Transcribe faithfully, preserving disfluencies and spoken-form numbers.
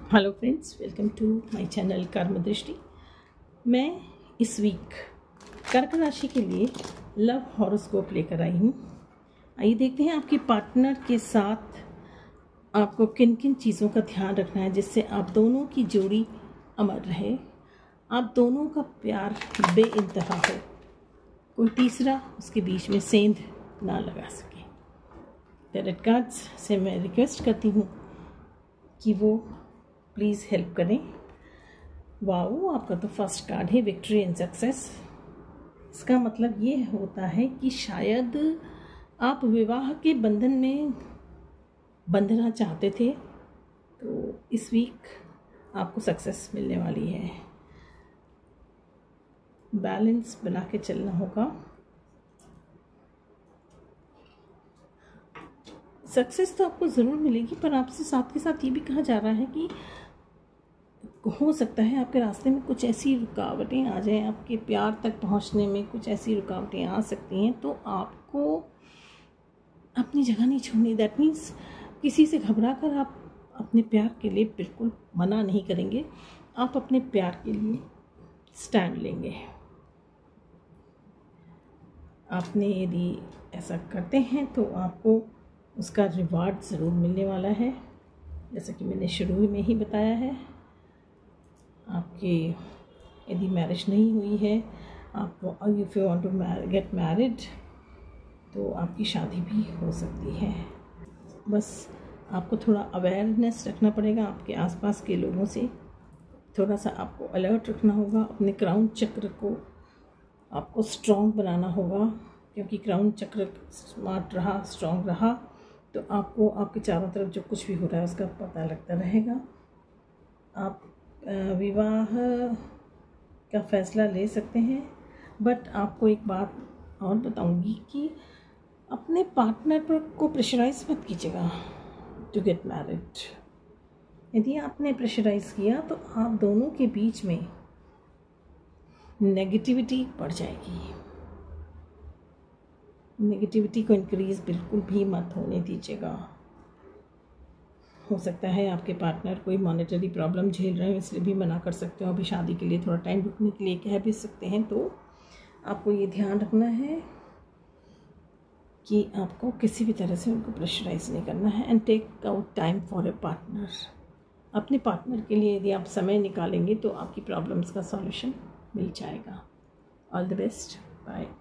Hello friends, welcome to my channel Karm Drishti. मैं इस week कर्क राशि के लिए लव हॉरोस्कोप लेकर आई हूँ। आइए देखते हैं आपके पार्टनर के साथ आपको किन किन चीज़ों का ध्यान रखना है जिससे आप दोनों की जोड़ी अमर रहे, आप दोनों का प्यार बेइंतहा हो, कोई तीसरा उसके बीच में सेंध ना लगा सके। टैरोट कार्ड्स से मैं रिक्वेस्ट करती हूँ कि वो प्लीज़ हेल्प करें। वाओ, आपका तो फर्स्ट कार्ड है विक्ट्री एंड सक्सेस। इसका मतलब ये होता है कि शायद आप विवाह के बंधन में बंधना चाहते थे, तो इस वीक आपको सक्सेस मिलने वाली है। बैलेंस बना के चलना होगा। सक्सेस तो आपको ज़रूर मिलेगी, पर आपसे साथ के साथ ये भी कहा जा रहा है कि हो सकता है आपके रास्ते में कुछ ऐसी रुकावटें आ जाएं, आपके प्यार तक पहुंचने में कुछ ऐसी रुकावटें आ सकती हैं, तो आपको अपनी जगह नहीं छोड़नी। दैट मीन्स किसी से घबरा कर आप अपने प्यार के लिए बिल्कुल मना नहीं करेंगे, आप अपने प्यार के लिए स्टैंड लेंगे। आपने यदि ऐसा करते हैं तो आपको उसका रिवार्ड ज़रूर मिलने वाला है। जैसा कि मैंने शुरू में ही बताया है, आपकी यदि मैरिज नहीं हुई है, आप if you want to get married, तो आपकी शादी भी हो सकती है। बस आपको थोड़ा अवेयरनेस रखना पड़ेगा, आपके आसपास के लोगों से थोड़ा सा आपको अलर्ट रखना होगा। अपने क्राउन चक्र को आपको स्ट्रॉन्ग बनाना होगा, क्योंकि क्राउन चक्र स्मार्ट रहा, स्ट्रॉन्ग रहा, तो आपको आपके चारों तरफ जो कुछ भी हो रहा है उसका पता लगता रहेगा। आप विवाह का फैसला ले सकते हैं, बट आपको एक बात और बताऊंगी कि अपने पार्टनर पर को प्रेशराइज मत कीजिएगा टू गेट मैरिड। यदि आपने प्रेशराइज किया तो आप दोनों के बीच में नेगेटिविटी बढ़ जाएगी। नेगेटिविटी को इंक्रीज बिल्कुल भी मत होने दीजिएगा। हो सकता है आपके पार्टनर कोई मॉनेटरी प्रॉब्लम झेल रहे हो, इसलिए भी मना कर सकते हो, अभी शादी के लिए थोड़ा टाइम रुकने के लिए कह भी सकते हैं। तो आपको ये ध्यान रखना है कि आपको किसी भी तरह से उनको प्रेशराइज नहीं करना है। And take out time for a partner. अपने पार्टनर के लिए यदि आप समय निकालेंगे तो आपकी प्रॉब्लम्स का सॉल्यूशन मिल जाएगा। All the best, bye.